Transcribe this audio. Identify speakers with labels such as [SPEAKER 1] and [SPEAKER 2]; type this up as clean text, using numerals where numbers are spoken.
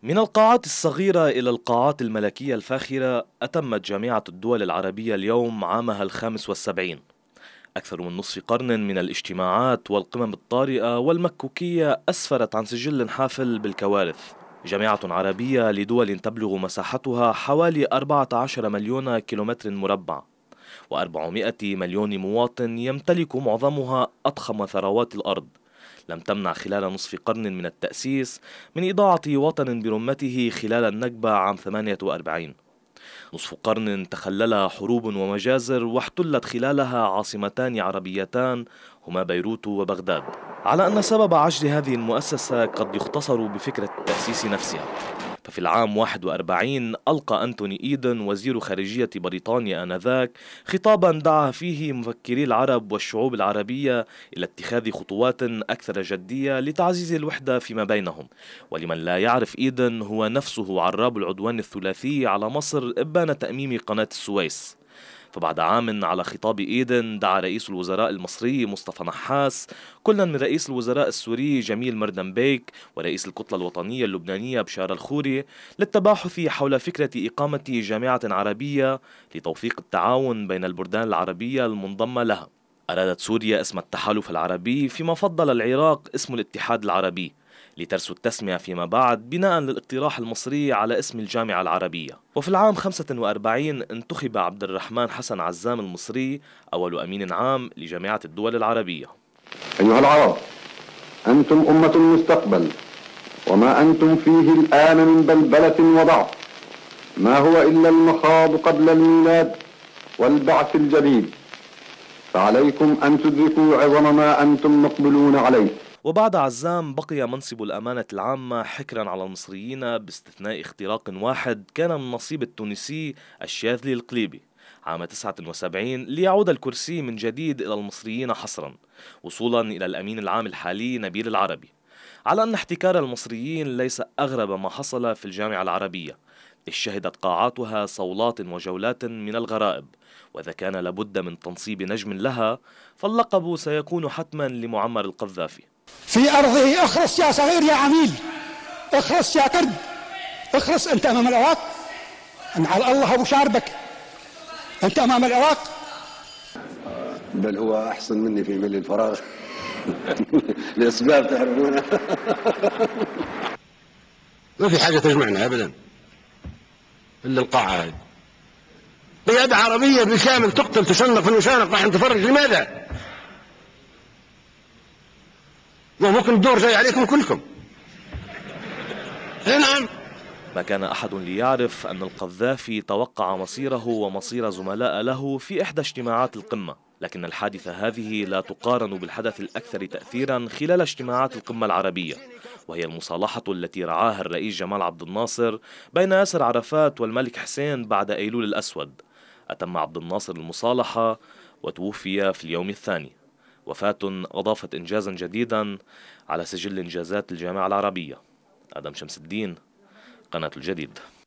[SPEAKER 1] من القاعات الصغيرة إلى القاعات الملكية الفاخرة، أتمت جامعة الدول العربية اليوم عامها ال75. أكثر من نصف قرن من الاجتماعات والقمم الطارئة والمكوكية أسفرت عن سجل حافل بالكوارث. جامعة عربية لدول تبلغ مساحتها حوالي 14 مليون كيلومتر مربع، و400 مليون مواطن يمتلك معظمها أضخم ثروات الأرض، لم تمنع خلال نصف قرن من التأسيس من إضاعة وطن برمته خلال النكبة عام 48. نصف قرن تخللها حروب ومجازر، واحتلت خلالها عاصمتان عربيتان هما بيروت وبغداد. على أن سبب عجز هذه المؤسسة قد يختصر بفكرة التأسيس نفسها، ففي العام 41 ألقى أنتوني إيدن وزير خارجية بريطانيا آنذاك خطابا دعا فيه مفكري العرب والشعوب العربية إلى اتخاذ خطوات أكثر جدية لتعزيز الوحدة فيما بينهم. ولمن لا يعرف، إيدن هو نفسه عراب العدوان الثلاثي على مصر إبان تأميم قناة السويس. فبعد عام على خطاب إيدن دعا رئيس الوزراء المصري مصطفى نحاس كلا من رئيس الوزراء السوري جميل مردنبيك ورئيس الكتلة الوطنية اللبنانية بشار الخوري للتباحث حول فكرة إقامة جامعة عربية لتوثيق التعاون بين البلدان العربية المنضمة لها. أرادت سوريا اسم التحالف العربي، فيما فضل العراق اسم الاتحاد العربي، لترسو التسمية فيما بعد بناء للاقتراح المصري على اسم الجامعة العربية. وفي العام 45 انتخب عبد الرحمن حسن عزام المصري أول أمين عام لجامعة الدول العربية.
[SPEAKER 2] أيها العرب، أنتم أمة المستقبل، وما أنتم فيه الآن من بلبلة وضعف ما هو إلا المخاض قبل الميلاد والبعث الجديد، فعليكم أن تدركوا عظم ما أنتم مقبلون عليه.
[SPEAKER 1] وبعد عزام بقي منصب الأمانة العامة حكرا على المصريين، باستثناء اختراق واحد كان من نصيب التونسي الشاذلي القليبي عام 79 ليعود الكرسي من جديد إلى المصريين حصرا، وصولا إلى الأمين العام الحالي نبيل العربي. على أن احتكار المصريين ليس أغرب ما حصل في الجامعة العربية، إذ شهدت قاعاتها صولات وجولات من الغرائب، وإذا كان لابد من تنصيب نجم لها فاللقب سيكون حتما لمعمر القذافي.
[SPEAKER 3] في أرضه اخرس يا صغير يا عميل، اخرس يا كرد، اخرس أنت أمام العراق، أن على الله أبو شاربك، أنت أمام العراق.
[SPEAKER 2] بل هو أحسن مني في ملء الفراغ لأسباب تعرفونها.
[SPEAKER 4] ما في حاجة تجمعنا أبدا إلا القاعة. قيادة عربية بالكامل تقتل تشنق في المشانق، راح نتفرج لماذا؟ وممكن الدور جاي عليكم كلكم. نعم.
[SPEAKER 1] ما كان أحد ليعرف أن القذافي توقع مصيره ومصير زملاء له في إحدى اجتماعات القمة، لكن الحادثة هذه لا تقارن بالحدث الأكثر تأثيرا خلال اجتماعات القمة العربية، وهي المصالحة التي رعاها الرئيس جمال عبد الناصر بين ياسر عرفات والملك حسين بعد أيلول الأسود. أتم عبد الناصر المصالحة وتوفي في اليوم الثاني، وفاة أضافت إنجازا جديدا على سجل إنجازات الجامعة العربية. آدم شمس الدين، قناة الجديد.